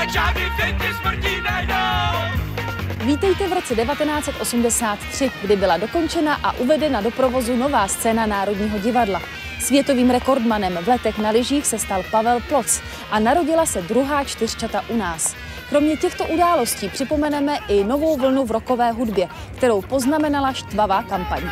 Vítejte v roce 1983, kdy byla dokončena a uvedena do provozu nová scéna Národního divadla. Světovým rekordmanem v letech na lyžích se stal Pavel Ploc a narodila se druhá čtyřčata u nás. Kromě těchto událostí připomeneme i novou vlnu v rockové hudbě, kterou poznamenala štvavá kampaň.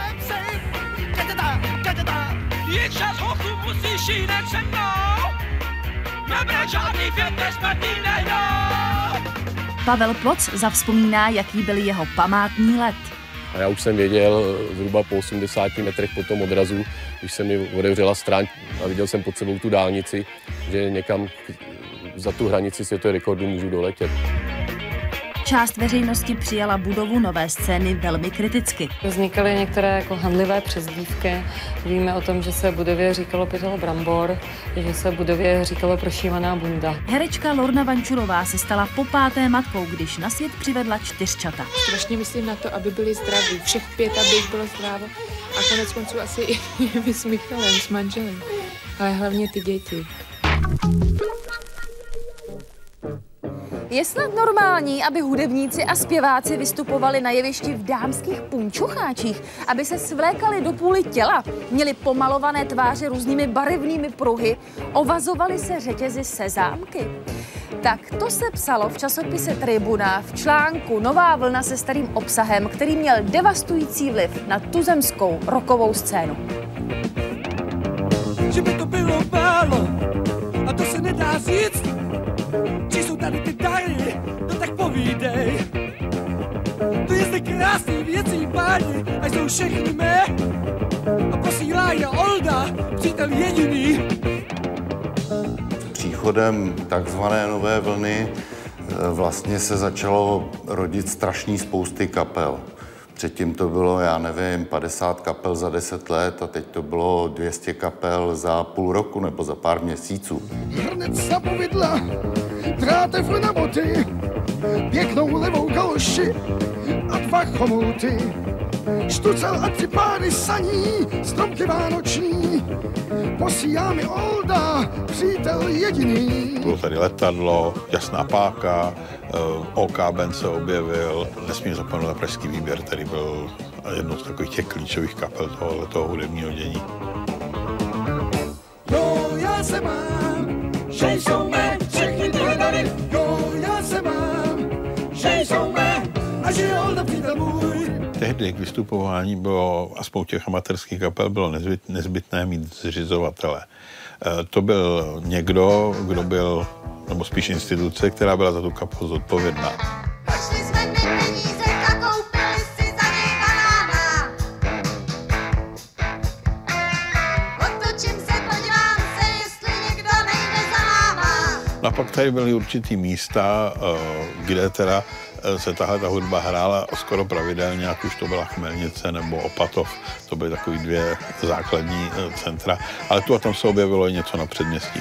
Pavel Ploc zavzpomíná, jaký byl jeho památný let. A já už jsem věděl zhruba po 80 metrech po tom odrazu, když se mi otevřela stráň a viděl jsem pod sebou tu dálnici, že někam za tu hranici světového rekordu můžu doletět. Část veřejnosti přijala budovu nové scény velmi kriticky. Vznikaly některé jako handlivé přezdívky. Víme o tom, že se budově říkalo pytel brambor, že se budově říkalo prošívaná bunda. Herečka Lorna Vančurová se stala popáté matkou, když na svět přivedla čtyřčata. Strašně myslím na to, aby byli zdraví. Všech 5, aby jich bylo zdravo. A konec konců asi i my s Michalem, s manželem. Ale hlavně ty děti. Je snad normální, aby hudebníci a zpěváci vystupovali na jevišti v dámských punčocháčích, aby se svlékali do půly těla, měli pomalované tváře různými barevnými pruhy, ovazovali se řetězy sezámky? Tak to se psalo v časopise Tribuna v článku Nová vlna se starým obsahem, který měl devastující vliv na tuzemskou rockovou scénu. Že by to bylo málo, a to se nedá říct. Či jsou tady ty dary, no tak povídej. To je zde krásný věcí, páni, a jsou všechny mé. A posílá je Olda, přítel jediný. Příchodem takzvané nové vlny vlastně se začalo rodit strašný spousty kapel. Předtím to bylo, já nevím, 50 kapel za 10 let a teď to bylo 200 kapel za půl roku nebo za pár měsíců. Hrnec na povidla, drátev na boty, pěknou levou kaloši a 2 chomouty. Štucel a 3 páry saní, stromky vánoční, posílá mi Olda, přítel jediný. Bylo tady letadlo, Jasná páka, OK Band se objevil, nesmím zapomenout na Pražský výběr, který byl jednou z takových těch klíčových kapel tohoto hudebního dění. Jo, já se mám, že jsou mé, všechny tyhle dary. Jo, já se mám, že jsou mé, a že je Olda přítel můj. Tehdy k vystupování bylo, aspoň těch amatérských kapel, bylo nezbytné mít zřizovatele. To byl někdo, kdo byl, nebo spíš instituce, která byla za tu kapelu zodpovědná. Pošli jsme mi peníze a koupili si za něj banána. Otočím se, podívám se, jestli někdo nejde za náma. A pak tady byly určitý místa, kde teda se tahle ta hudba hrála skoro pravidelně, ať už to byla Chmelnice nebo Opatov. To byly takový 2 základní centra, ale tu a tam se objevilo i něco na předměstí.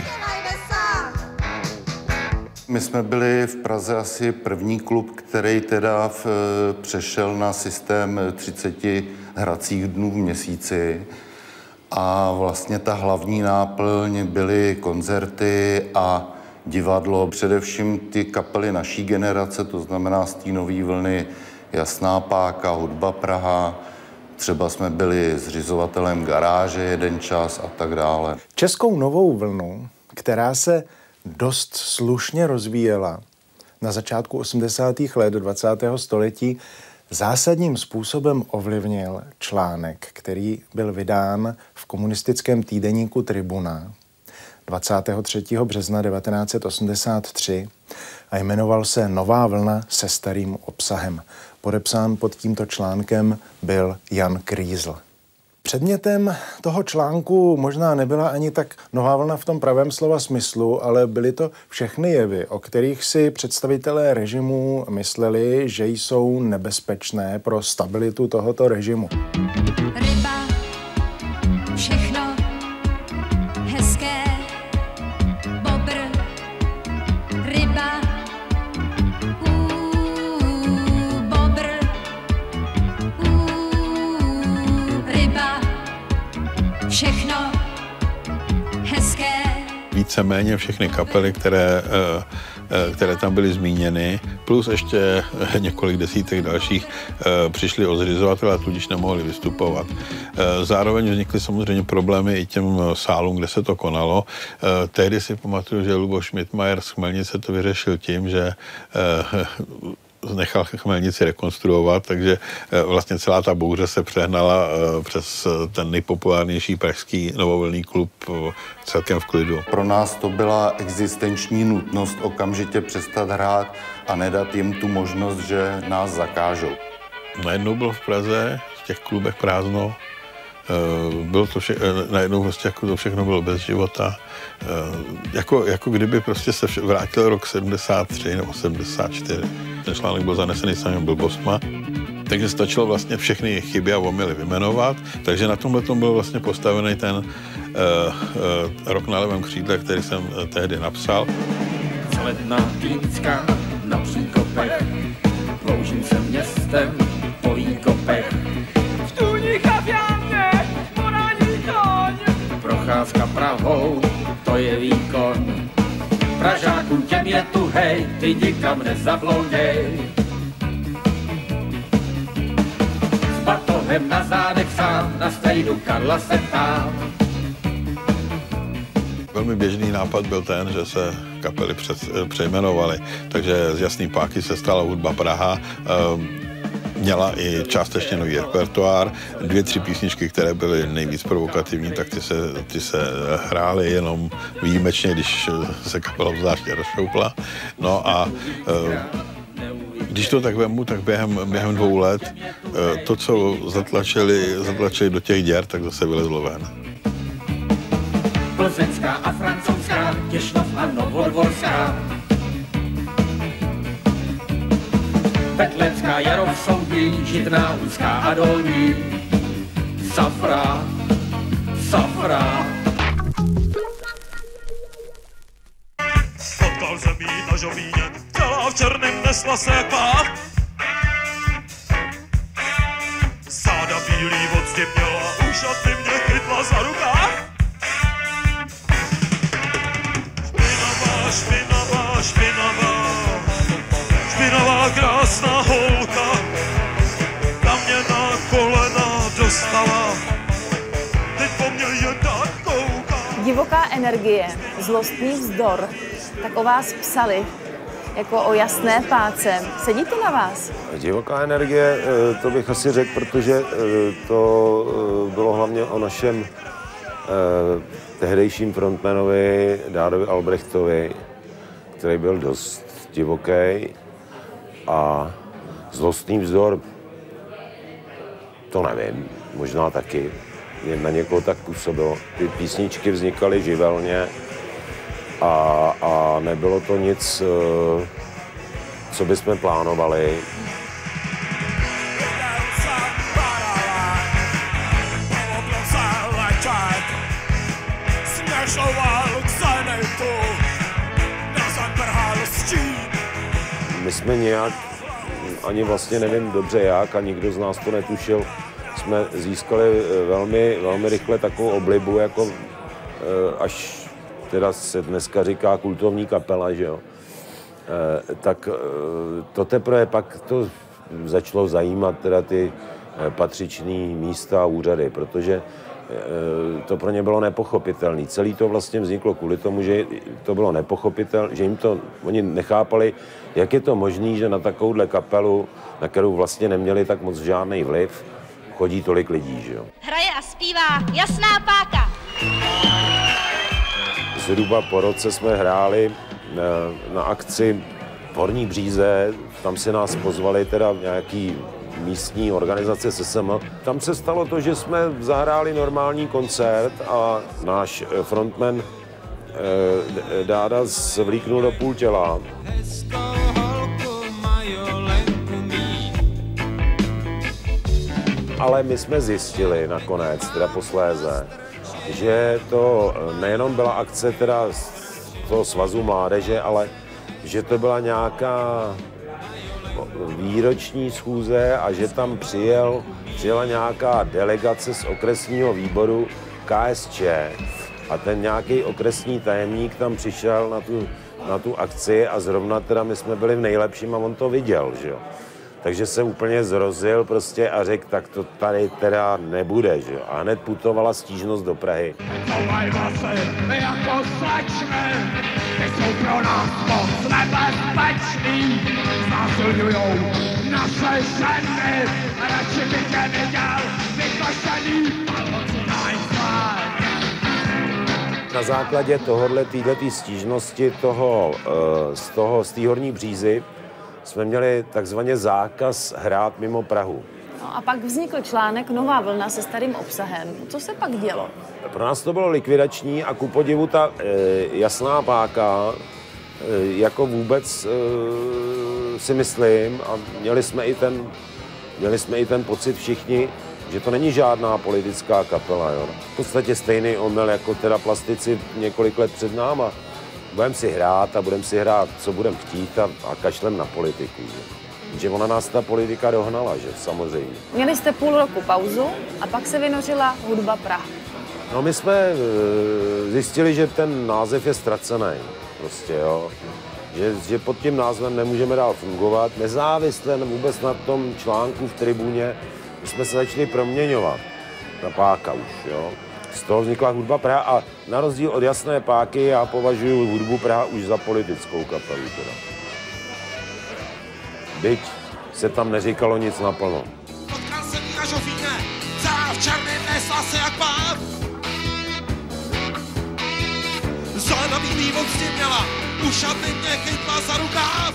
My jsme byli v Praze asi první klub, který teda přešel na systém 30 hracích dnů v měsíci. A vlastně ta hlavní náplň byly koncerty a divadlo, především ty kapely naší generace, to znamená z té nové vlny Jasná páka, Hudba Praha, třeba jsme byli zřizovatelem Garáže jeden čas a tak dále. Českou novou vlnu, která se dost slušně rozvíjela na začátku 80. let 20. století, zásadním způsobem ovlivnil článek, který byl vydán v komunistickém týdeníku Tribuna 23. března 1983 a jmenoval se Nová vlna se starým obsahem. Podepsán pod tímto článkem byl Jan Krýzl. Předmětem toho článku možná nebyla ani tak nová vlna v tom pravém slova smyslu, ale byly to všechny jevy, o kterých si představitelé režimu mysleli, že jsou nebezpečné pro stabilitu tohoto režimu. Ryba, všechno hezké, bobr, ryba, bobr, ryba, všechno hezké. víceméně všechny kapely, které tam byly zmíněny, plus ještě několik desítek dalších přišli o zřizovatele a tudíž nemohli vystupovat. Zároveň vznikly samozřejmě problémy i těm sálům, kde se to konalo. Tehdy si pamatuju, že Luboš Schmidtmajer z Chmelnice to vyřešil tím, že nechal Chmelnici rekonstruovat, takže vlastně celá ta bouře se přehnala přes ten nejpopulárnější pražský novovlnný klub celkem v klidu. Pro nás to byla existenční nutnost okamžitě přestat hrát a nedat jim tu možnost, že nás zakážou. Najednou bylo v Praze, v těch klubech prázdno, bylo to najednou vlastně jako to všechno bylo bez života. Jako kdyby prostě se vrátil rok 73 nebo 74. Ten článek byl zanesený samým blbostma, takže stačilo vlastně všechny chyby a omyly vyjmenovat, takže na tomhle tom byl vlastně postavený ten Rok na levém křídle, který jsem tehdy napsal. Ledná týcka na příkopech, ploužím se městem po výkopech. V tůních a v jámě, morální koň. Procházka Prahou, to je výkon. Pražákům těm je tu hej, ty nikam nezablouděj. S batohem na zádech sám, na stejdu Karla se ptám. Velmi běžný nápad byl ten, že se kapely přejmenovaly, takže z Jasný páky se stala Hudba Praha, měla i částečně nový repertoár, 2-3 písničky, které byly nejvíc provokativní, tak ty se hrály jenom výjimečně, když se kapela zvláště rozšoupla. No a když to tak vemu, tak během 2 let to, co zatlačili do těch děr, tak zase vylezlo ven. Plzeňská a francouzská, Těšnov a Novodvorská. Betlenská, Jarov, Soudí, Žitná, Úzká a Dolní. Safra, Safra. Potkal jsem jí na Žobíně, dělá v černém, nesla se jak pák. Záda bílý od zdi měla, už a ty mě chytla za rukách. Špinavá, špinavá, špinavá krásná holka, ta mě na kolena dostala, teď po mně jen tak kouká. Divoká energie, zlostný vzdor, tak o vás psali, jako o jasné páce. Sedí to na vás? Divoká energie, to bych asi řekl, protože to bylo hlavně o našem tehdejším frontmanovi Dádovi Albrechtovi, který byl dost divoký, a zlostný vzdor, to nevím, možná taky. Na někoho tak působilo. Ty písničky vznikaly živelně a nebylo to nic, co bychom plánovali. My jsme nějak, ani vlastně nevím dobře jak, a nikdo z nás to netušil, jsme získali velmi, velmi rychle takovou oblibu, jako až teda se dneska říká kultovní kapela, že jo. Tak to teprve pak to začalo zajímat teda ty patřičný místa a úřady, protože to pro ně bylo nepochopitelné. Celý to vlastně vzniklo kvůli tomu, že to bylo nepochopitelné, že jim to, oni nechápali, jak je to možné, že na takovouhle kapelu, na kterou vlastně neměli tak moc žádný vliv, chodí tolik lidí, že jo. Hraje a zpívá Jasná páka. Zhruba po roce jsme hráli na akci v Horní Bříze, tam si nás pozvali teda nějaký místní organizace SSM. Tam se stalo to, že jsme zahráli normální koncert a náš frontman Dáda zvlíknul do půl těla. Ale my jsme zjistili nakonec, teda posléze, že to nejenom byla akce teda z toho Svazu mládeže, ale že to byla nějaká výroční schůze a že tam přijela nějaká delegace z okresního výboru KSČ A ten nějaký okresní tajemník tam přišel na tu akci a zrovna teda my jsme byli v nejlepším a on to viděl, že jo. Takže se úplně zrozil prostě a řekl, tak to tady teda nebude, že jo. A hned putovala stížnost do Prahy. My jako slečny, ty jsou pro nás moc nebezpeční. Znásilňujou naše ženy, radši bych je viděl vykošený. Na základě této stížnosti z té Horní Břízy jsme měli takzvaně zákaz hrát mimo Prahu. No a pak vznikl článek Nová vlna se starým obsahem. Co se pak dělo? Pro nás to bylo likvidační a ku podivu ta Jasná Páka jako vůbec si myslím a měli jsme i ten pocit všichni, že to není žádná politická kapela. Jo. V podstatě stejný omyl jako teda plastici několik let před náma. Budeme si hrát a budeme si hrát, co budeme chtít a kašlem na politiku. Že ona nás ta politika dohnala, že samozřejmě. Měli jste půl roku pauzu a pak se vynořila Hudba Praha. No my jsme zjistili, že ten název je ztracený. Prostě, jo. Že pod tím názvem nemůžeme dál fungovat. Nezávisle vůbec na tom článku v Tribuně jsme se začali proměňovat na Páka už, jo. Z toho vznikla Hudba Praha a na rozdíl od Jasné Páky já považuji Hudbu Praha už za politickou kapelu teda. Byť se tam neříkalo nic naplno. Potkal jsem jí na žofíně, celá v černém nesla se jak pád. Zelená bílý od s tím měla, ušatý mě chytla za rukáv.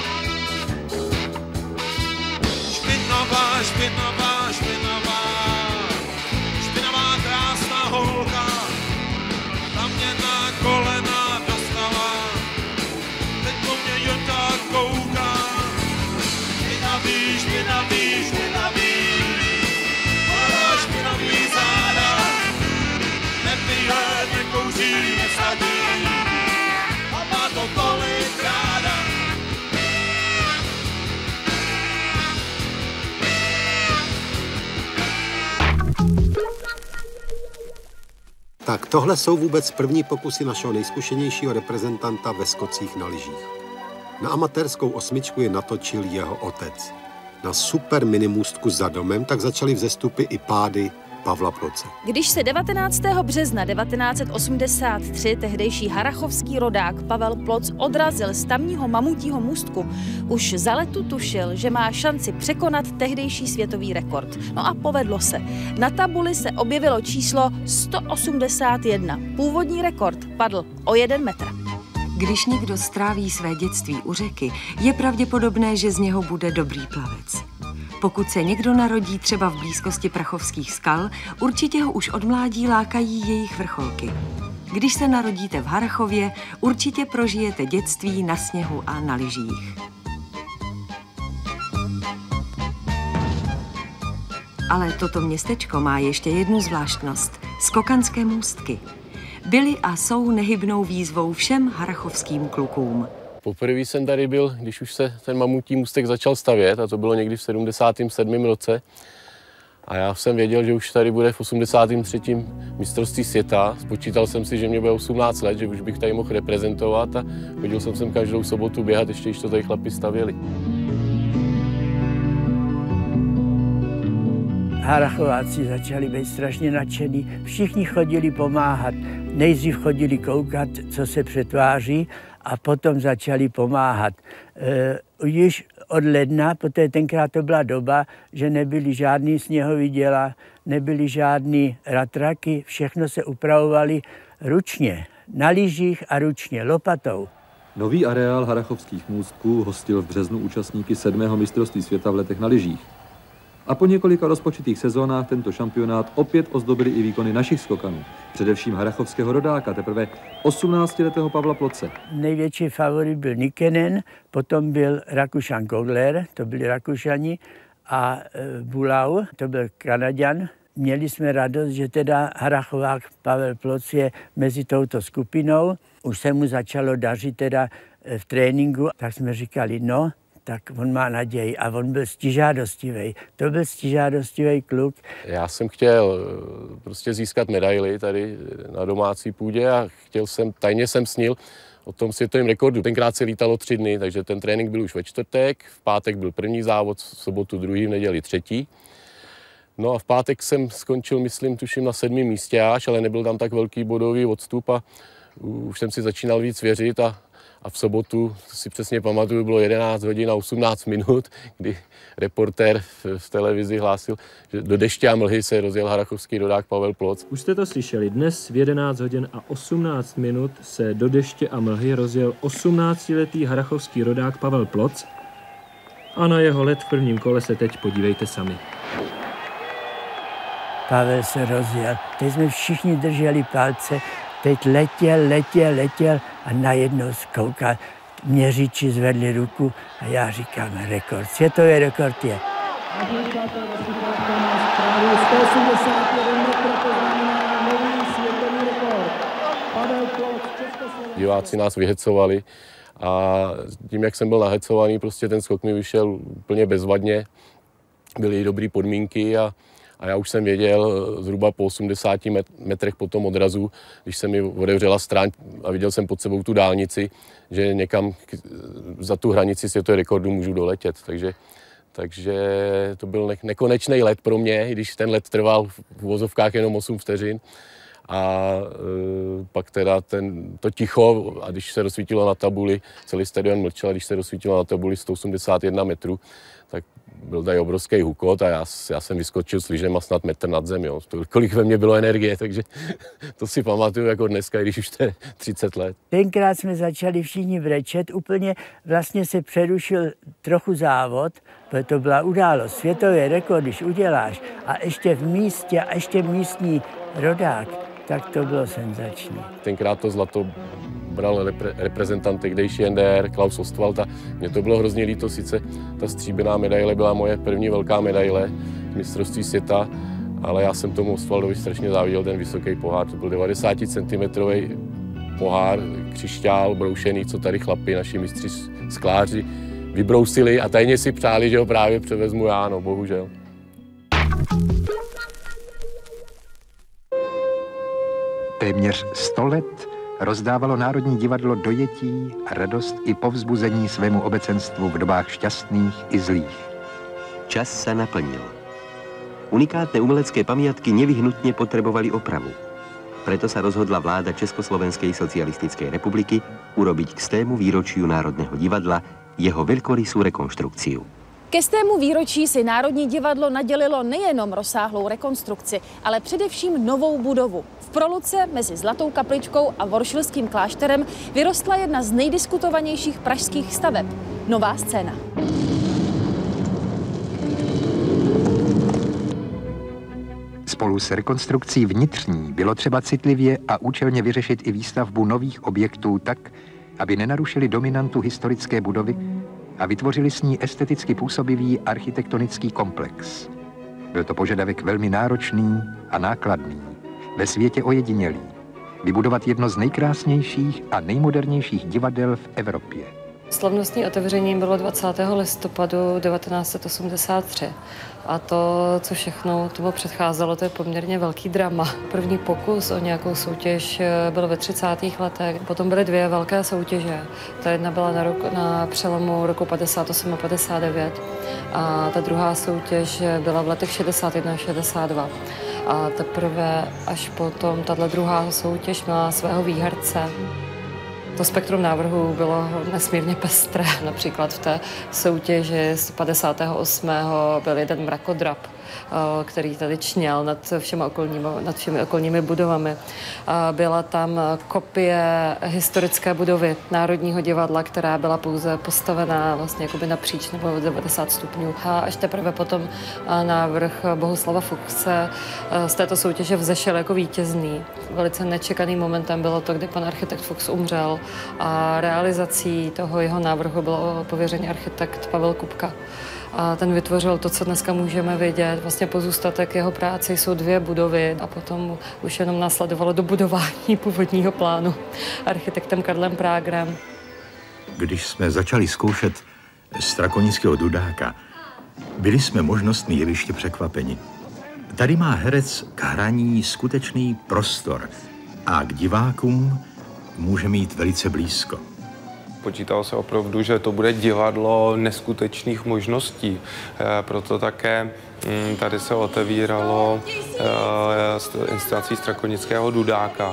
Špinavá, špinavá, špinavá, špinavá krásná holka, ta mě na kolena dostala, teď po mě jen tak kouká. Špinavý, špinavý, špinavý, má špinavý záda, nepije, nekouří, nesadí, a má to tolik ráda. Tak tohle jsou vůbec první pokusy našeho nejzkušenějšího reprezentanta ve skocích na lyžích. Na amatérskou osmičku je natočil jeho otec. Na super minimůstku za domem tak začaly vzestupy i pády Pavla Ploce. Když se 19. března 1983 tehdejší harrachovský rodák Pavel Ploc odrazil z tamního mamutího můstku, už za letu tušil, že má šanci překonat tehdejší světový rekord. No a povedlo se. Na tabuli se objevilo číslo 181. Původní rekord padl o 1 metr. Když někdo stráví své dětství u řeky, je pravděpodobné, že z něho bude dobrý plavec. Pokud se někdo narodí třeba v blízkosti prachovských skal, určitě ho už od mládí lákají jejich vrcholky. Když se narodíte v Harrachově, určitě prožijete dětství na sněhu a na lyžích. Ale toto městečko má ještě jednu zvláštnost – skokanské můstky. Byly a jsou nehybnou výzvou všem harrachovským klukům. Poprvé jsem tady byl, když už se ten mamutí můstek začal stavět, a to bylo někdy v 77. roce. A já jsem věděl, že už tady bude v 83. mistrovství světa. Spočítal jsem si, že mě bude 18 let, že už bych tady mohl reprezentovat a chodil jsem sem každou sobotu běhat, ještě když to tady chlapi stavěli. Harrachováci začali být strašně nadšení, všichni chodili pomáhat. Nejdřív chodili koukat, co se přetváří, a potom začali pomáhat. Již od ledna, protože tenkrát to byla doba, že nebyly žádný sněhový děla, nebyly žádný ratraky, všechno se upravovali ručně, na lyžích a ručně, lopatou. Nový areál harrachovských můstků hostil v březnu účastníky 7. mistrovství světa v letech na lyžích. A po několika rozpočitých sezónách tento šampionát opět ozdobili i výkony našich skokanů, především harrachovského rodáka, teprve 18letého Pavla Ploce. Největší favorit byl Nikenen, potom byl Rakušan Kodler, to byli Rakušani, a Bulau, to byl Kanaďan. Měli jsme radost, že teda Harrachovák Pavel Ploc je mezi touto skupinou. Už se mu začalo dařit teda v tréninku, tak jsme říkali, no, tak on má naději a on byl stižádostivý. To byl stižádostivý kluk. Já jsem chtěl prostě získat medaili tady na domácí půdě a tajně jsem snil o tom světovém rekordu. Tenkrát se lítalo 3 dny, takže ten trénink byl už ve čtvrtek, v pátek byl první závod, v sobotu druhý, v neděli třetí. No a v pátek jsem skončil, myslím, tuším na 7. místě až, ale nebyl tam tak velký bodový odstup a už jsem si začínal víc věřit a v sobotu, si přesně pamatuju, bylo 11 hodin a 18 minut, kdy reportér v televizi hlásil, že do deště a mlhy se rozjel harrachovský rodák Pavel Ploc. Už jste to slyšeli, dnes v 11 hodin a 18 minut se do deště a mlhy rozjel 18letý harrachovský rodák Pavel Ploc a na jeho let v prvním kole se teď podívejte sami. Pavel se rozjel, teď jsme všichni drželi palce, teď letěl a najednou zkoukal, měřiči zvedli ruku a já říkám, rekord, světový rekord je. Diváci nás vyhecovali a tím, jak jsem byl nahecovaný, prostě ten skok mi vyšel úplně bezvadně, byly dobré podmínky a já už jsem věděl zhruba po 80 metrech po tom odrazu, když se mi otevřela stráň a viděl jsem pod sebou tu dálnici, že někam za tu hranici světového rekordu můžu doletět. Takže to byl nekonečný let pro mě, i když ten let trval v uvozovkách jenom 8 vteřin. A pak teda to ticho, a když se rozsvítilo na tabuli, celý stadion mlčel, a když se rozsvítilo na tabuli 181 metrů, tak byl tady obrovský hukot a já jsem vyskočil s lyžema snad metr nad zem, jo. Kolik ve mně bylo energie, takže to si pamatuju jako dneska, když už to je 30 let. Tenkrát jsme začali všichni brečet, úplně vlastně se přerušil trochu závod, protože to byla událost, světový rekord, když uděláš a ještě v místě a ještě místní rodák, tak to bylo senzační. Tenkrát to zlato bral reprezentant tehdejší NDR Klaus Ostwald a mně to bylo hrozně líto, sice ta stříbrná medaile byla moje první velká medaile mistrovství světa, ale já jsem tomu Ostwaldovi strašně záviděl ten vysoký pohár, to byl 90 cm pohár, křišťál, broušený, co tady chlapi, naši mistři skláři vybrousili a tajně si přáli, že ho právě převezmu já, no bohužel. Téměř 100 let rozdávalo Národní divadlo dojetí, radost i povzbuzení svému obecenstvu v dobách šťastných i zlých. Čas se naplnil. Unikátne umelecké pamiatky nevyhnutne potrebovali opravu. Preto sa rozhodla vláda Československej socialistickej republiky urobiť k 100. výročiu Národného divadla jeho veľkorysú rekonštrukciu. Ke 100. výročí si Národní divadlo nadělilo nejenom rozsáhlou rekonstrukci, ale především novou budovu. V Proluce mezi Zlatou kapličkou a Voršilským klášterem vyrostla jedna z nejdiskutovanějších pražských staveb – Nová scéna. Spolu s rekonstrukcí vnitřní bylo třeba citlivě a účelně vyřešit i výstavbu nových objektů tak, aby nenarušili dominantu historické budovy a vytvořili s ní esteticky působivý architektonický komplex. Byl to požadavek velmi náročný a nákladný, ve světě ojedinělý, vybudovat jedno z nejkrásnějších a nejmodernějších divadel v Evropě. Slavnostní otevření bylo 20. listopadu 1983 a to, co všechno tomu předcházelo, to je poměrně velký drama. První pokus o nějakou soutěž byl ve 30. letech, potom byly 2 velké soutěže. Ta jedna byla na přelomu roku 58 a 59 a ta druhá soutěž byla v letech 61 a 62. A teprve až potom tato druhá soutěž měla svého výherce. To spektrum návrhů bylo nesmírně pestré. Například v té soutěži z 58. byl jeden mrakodrap, který tady čněl nad všemi okolními budovami. Byla tam kopie historické budovy Národního divadla, která byla pouze postavená vlastně jakoby napříč nebo 90 stupňů. A až teprve potom návrh Bohuslava Fuchse z této soutěže vzešel jako vítězný. Velice nečekaným momentem bylo to, kdy pan architekt Fuchs umřel a realizací toho jeho návrhu byl pověřený architekt Pavel Kupka. A ten vytvořil to, co dneska můžeme vidět. Vlastně pozůstatek jeho práce jsou 2 budovy a potom už jenom následovalo dobudování původního plánu architektem Karlem Prágrem. Když jsme začali zkoušet Strakonického Dudáka, byli jsme možnostmi jeviště překvapeni. Tady má herec k hraní skutečný prostor a k divákům může mít velice blízko. Počítalo se opravdu, že to bude divadlo neskutečných možností. Proto také tady se otevíralo inscenací Strakonického Dudáka,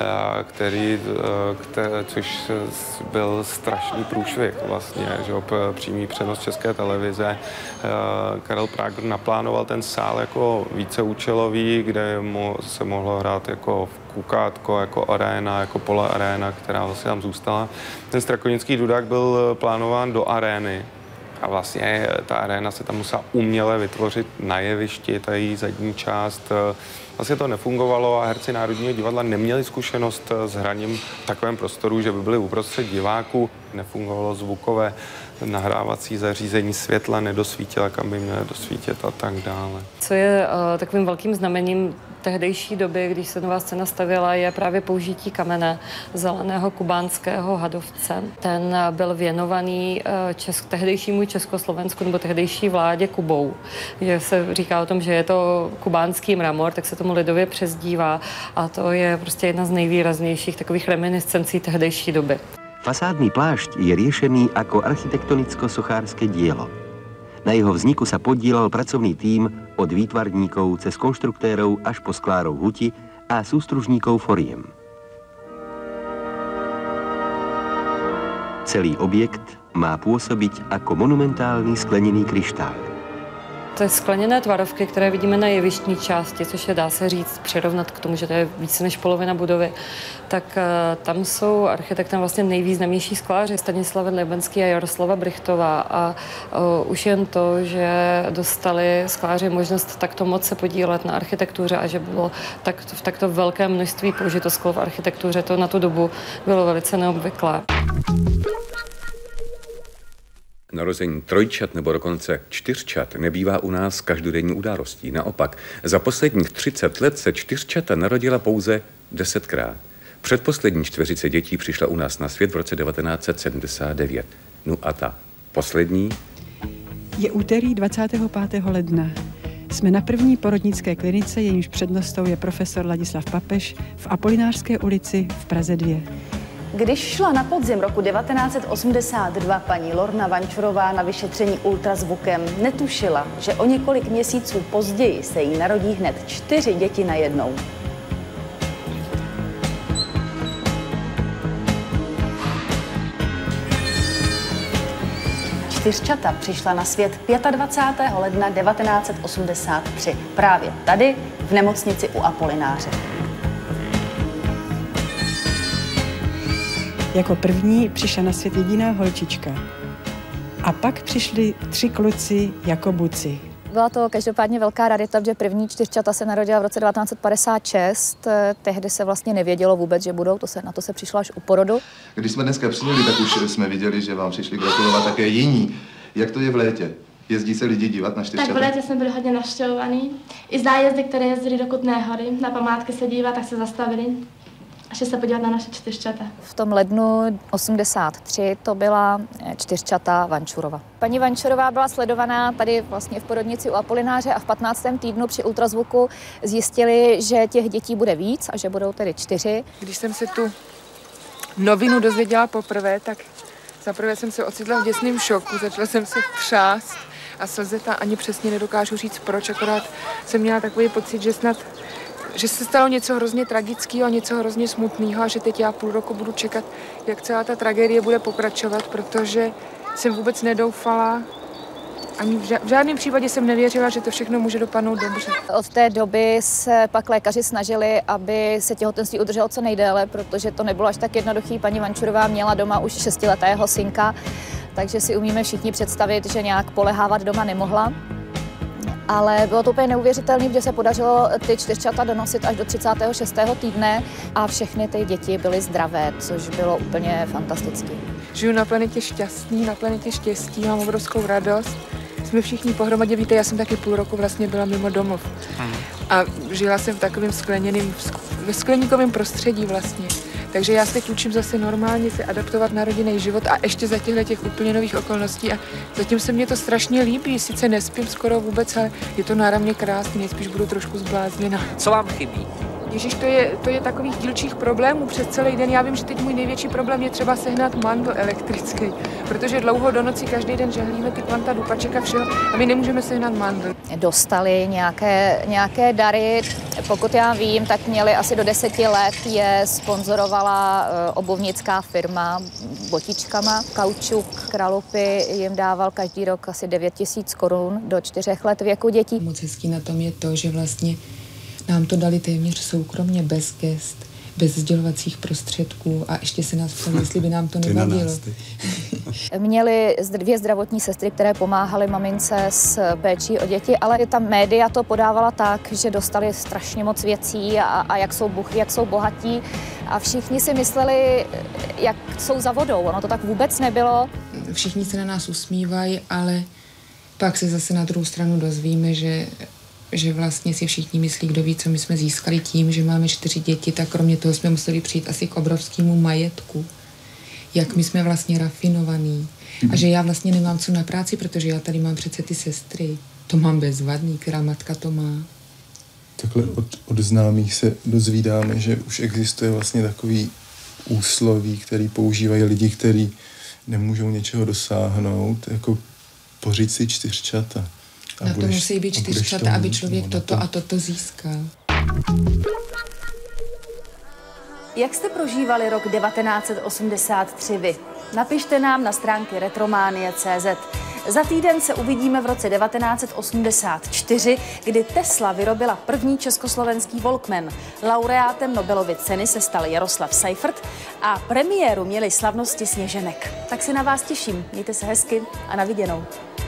což byl strašný průšvih vlastně, že přímý přenos České televize. Karel Prager naplánoval ten sál jako víceúčelový, kde se mohlo hrát jako kukátko, jako aréna, jako pole aréna, která vlastně tam zůstala. Ten Strakonický Dudák byl plánován do arény. A vlastně ta aréna se tam musela uměle vytvořit na jevišti, ta její zadní část. Vlastně to nefungovalo a herci Národního divadla neměli zkušenost s hraním v takovém prostoru, že by byli uprostřed diváků. Nefungovalo zvukové nahrávací zařízení, světla nedosvítila, kam by měly dosvítit a tak dále. Co je takovým velkým znamením tehdejší doby, když se nová scéna stavěla, je právě použití kamene zeleného kubánského hadovce. Ten byl věnovaný tehdejšímu Československu nebo tehdejší vládě Kubou. Že se říká o tom, že je to kubánský mramor, tak se tomu lidově přezdívá a to je prostě jedna z nejvýraznějších takových reminiscencí tehdejší doby. Fasádny plášť je riešený ako architektonicko-sochárske dielo. Na jeho vzniku sa podílal pracovný tím od výtvarníkov cez konštruktérov až po sklárov huti a sústružníkov foriem. Celý objekt má pôsobiť ako monumentálny sklenený kryštál. To je skleněné tvarovky, které vidíme na jevištní části, což je, dá se říct, přirovnat k tomu, že to je více než polovina budovy, tak tam jsou architektem vlastně nejvýznamnější skláři, Stanislav Lebenský a Jaroslava Brychtová. A už jen to, že dostali skláři možnost takto moc se podílet na architektuře a že bylo v takto velké množství použito sklo v architektuře, to na tu dobu bylo velice neobvyklé. Narození trojčat nebo dokonce čtyřčat nebývá u nás každodenní událostí. Naopak, za posledních 30 let se čtyřčata narodila pouze 10krát. Předposlední čtveřice dětí přišla u nás na svět v roce 1979. No a ta poslední? Je úterý 25. ledna. Jsme na první porodnické klinice, jejímž přednostou je profesor Ladislav Papež v Apolinářské ulici v Praze 2. Když šla na podzim roku 1982 paní Lorna Vančurová na vyšetření ultrazvukem, netušila, že o několik měsíců později se jí narodí hned 4 děti najednou. Čtyřčata přišla na svět 25. ledna 1983, právě tady v nemocnici u Apolináře. Jako první přišla na svět jediná holčička. A pak přišli 3 kluci jako buci. Byla to každopádně velká rarita, že první čtyřčata se narodila v roce 1956. Tehdy se vlastně nevědělo vůbec, že budou, na to se přišlo až u porodu. Když jsme dneska přijeli, tak už jsme viděli, že vám přišli gratulovat také jiní. Jak to je v létě? Jezdí se lidi dívat na čtyřčata? Tak v létě jsme byli hodně navštěvovaní. I zájezdy, které jezdili do Kutné Hory, na památky se dívat, tak se zastavili. Až se podívat na naše čtyřčata. V tom lednu 83 to byla čtyřčata Vančurova. Paní Vančurová byla sledovaná tady vlastně v porodnici u Apolináře a v 15. týdnu při ultrazvuku zjistili, že těch dětí bude víc a že budou tedy 4. Když jsem se tu novinu dozvěděla poprvé, tak zaprvé jsem se ocitla v děsném šoku, začala jsem se třást a slzet a ani přesně nedokážu říct proč, akorát jsem měla takový pocit, že se stalo něco hrozně tragického, něco hrozně smutného a že teď já půl roku budu čekat, jak celá ta tragédie bude pokračovat, protože jsem vůbec nedoufala, ani v žádném případě jsem nevěřila, že to všechno může dopadnout dobře. Od té doby se pak lékaři snažili, aby se těhotenství udrželo co nejdéle, protože to nebylo až tak jednoduchý. Paní Vančurová měla doma už 6letého synka, takže si umíme všichni představit, že nějak polehávat doma nemohla. Ale bylo to úplně neuvěřitelné, že se podařilo ty čtyřčata donosit až do 36. týdne a všechny ty děti byly zdravé, což bylo úplně fantastické. Žiju na planetě šťastný, na planetě štěstí, mám obrovskou radost. Jsme všichni pohromadě, víte, já jsem taky půl roku vlastně byla mimo domov. A žila jsem v takovém skleněném, ve skleníkovém prostředí vlastně. Takže já se teď učím zase normálně se adaptovat na rodinný život a ještě za těch úplně nových okolností a zatím se mě to strašně líbí, sice nespím skoro vůbec, ale je to náramně krásný, nejspíš budu trošku zblázněna. Co vám chybí? Ježíš, to je takových dílčích problémů přes celý den. Já vím, že teď můj největší problém je třeba sehnat mandl elektrický, protože dlouho do noci každý den žehlíme ty kvanta dupaček a všeho a my nemůžeme sehnat mandl. Dostali nějaké dary, pokud já vím, tak měli asi do 10 let, je sponzorovala obuvnická firma botičkama. Kaučuk Kralupy jim dával každý rok asi 9 000 korun do 4 let věku dětí. Moc hezký na tom je to, že vlastně nám to dali téměř soukromně, bez gest, bez sdělovacích prostředků a ještě se nás ptali, jestli by nám to nevadilo. Měli 2 zdravotní sestry, které pomáhaly mamince s péčí o děti, ale ta média to podávala tak, že dostali strašně moc věcí a jak jsou bohatí a všichni si mysleli, jak jsou za vodou. Ono to tak vůbec nebylo. Všichni se na nás usmívají, ale pak se zase na druhou stranu dozvíme, že vlastně si všichni myslí, kdo ví, co my jsme získali tím, že máme 4 děti, tak kromě toho jsme museli přijít asi k obrovskému majetku. Jak my jsme vlastně rafinovaný. A že já vlastně nemám co na práci, protože já tady mám přece ty sestry. To mám bezvadný, která matka to má. Takhle od známých se dozvídáme, že už existuje vlastně takový úsloví, který používají lidi, kteří nemůžou něčeho dosáhnout, jako pořiď si 4čata. Na to musí být 4čata, aby člověk toto a toto získal. Jak jste prožívali rok 1983 vy? Napište nám na stránky retromanie.cz. Za týden se uvidíme v roce 1984, kdy Tesla vyrobila první československý Walkman. Laureátem Nobelovy ceny se stal Jaroslav Seifert a premiéru měli slavnosti Sněženek. Tak se na vás těším. Mějte se hezky a na viděnou.